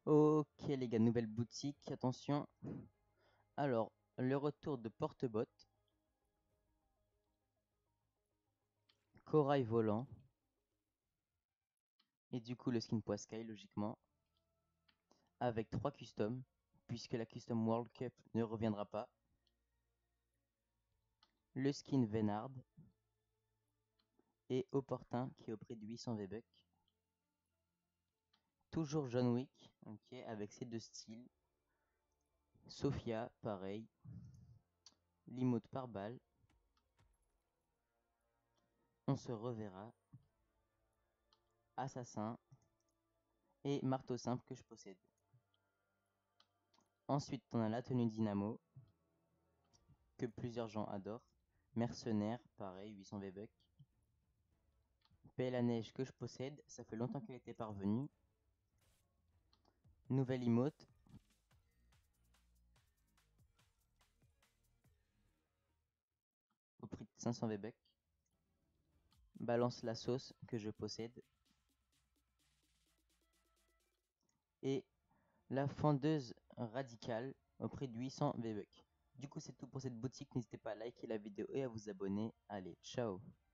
Ok les gars, nouvelle boutique, attention. Alors, le retour de Porte-Bot, Corail Volant, et du coup le skin Poiscaille logiquement, avec 3 customs, puisque la custom World Cup ne reviendra pas. Le skin Vénard, et Opportun qui est au prix de 800 V-Bucks. Toujours John Wick, ok, avec ses deux styles. Sophia, pareil. L'emote par balle. On se reverra. Assassin. Et marteau simple que je possède. Ensuite, on a la tenue Dynamo, que plusieurs gens adorent. Mercenaire, pareil, 800 V-Bucks. Pelle à neige que je possède, ça fait longtemps qu'elle était parvenue. Nouvelle emote. Au prix de 500 V-Bucks. Balance la sauce que je possède. Et la fendeuse radicale au prix de 800 V-Bucks. Du coup, c'est tout pour cette boutique. N'hésitez pas à liker la vidéo et à vous abonner. Allez, ciao!